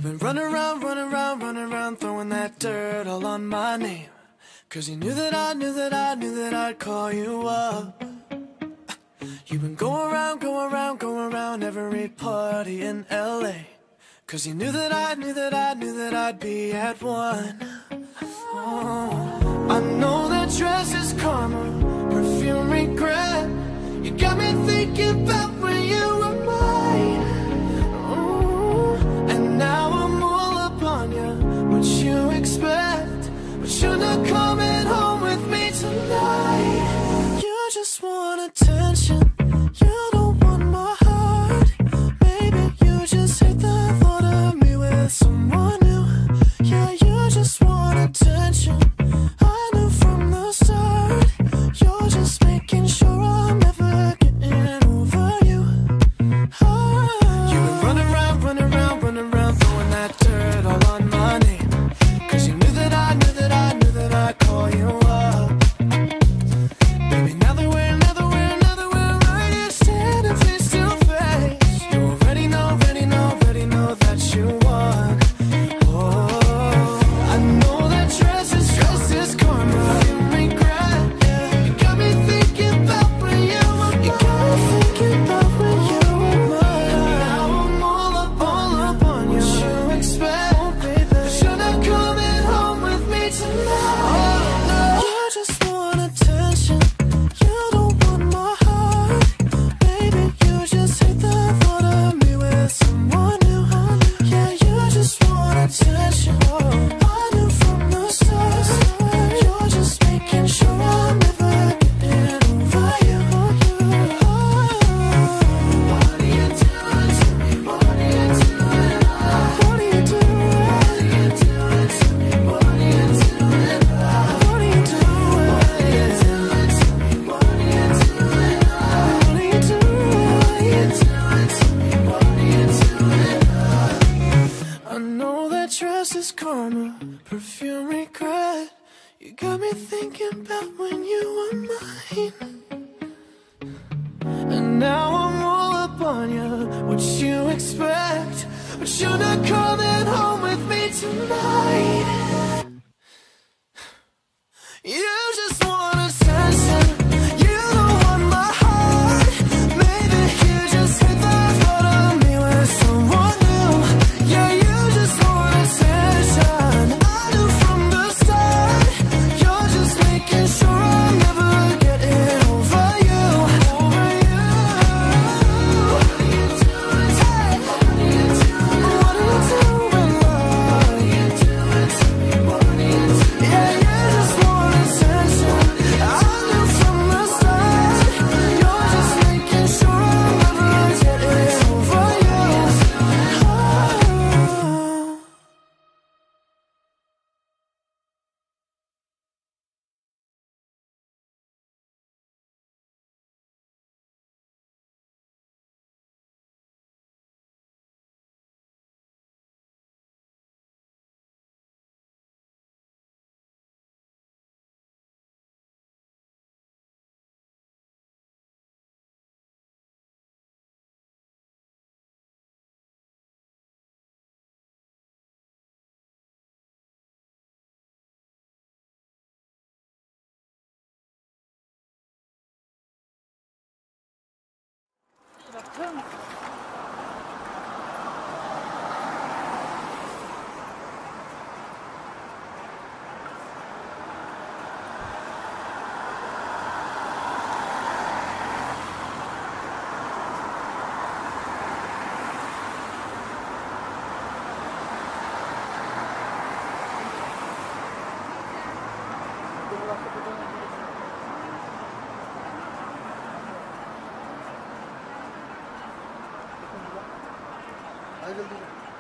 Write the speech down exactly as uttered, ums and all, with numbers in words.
You've been running around, running around, running around, throwing that dirt all on my name. Cause you knew that I knew that I knew that I'd call you up. You've been going around, going around, going around every party in L A. Cause you knew that I knew that I knew that I'd be at one. Oh, I know that dress is karma, perfume regret. You got me thinking about when you were mine. Oh, and now I'm all up on you. What you expect? But you're not coming home with me tonight. You just want attention. You don't want my heart. Maybe you just hate the thought of me with someone new. Yeah, you just want attention. I knew from the start. You're just making sure I'm never getting over you. Oh. You've been running around, running around, running around, throwing that dirt all on my name. Cause you knew that I knew that I knew that I'd call you up. Baby, now that we're, now that we're, now that we're right here standing face to face, you already know, already know, already know that you won. Oh, I know that dress is, dress is karma, you regret. Yeah. You got me thinking about when you were mine. You got me thinking about when you were mine. Now I'm all up, all up on you. What you expect? Oh, baby, but you're not coming home with me tonight. Oh, no. You just want attention. You don't want my heart. Baby, you just hate the thought of me with someone new. Yeah, you just want attention. I knew from the start. You're just making sure I'm never getting over you. What are you doing to me? What are you doing? What are you doing? What are you doing to me? What are you doing? What are you doing? What are you doing to me? What are you doing? What are you doing? What are you doing to me? What are you doing? I know that dress is karma, perfume regret. You got me thinking about when you were mine. And now I'm all up on you. What you expect? But you're not coming home with me tonight. You just want attention. You don't want my heart. Maybe you just hate the thought of me with someone new. Yeah, you just want attention. I knew from the start. You're just making sure I'm never getting over you. Over you. What are you doing? Hey. What are you doing? What are you doing, love? What are you doing to me? What are you doing? Yeah, you just want attention. I knew from the start. You're just making sure I'm never getting over you. Oh. Ayrıldı.